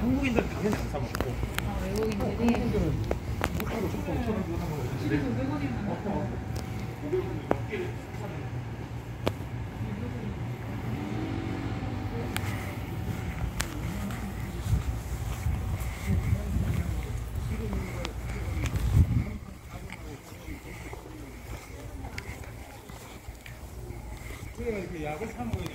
한국인들은 당연히 안 사 먹고. 아, 외국인들이. 한국인들은 못하고 조금 5,000원 주고 사 먹는데. 그래서 외국인은 500원 몇 개를 사는. 우리가 이렇게 약을 사 먹어야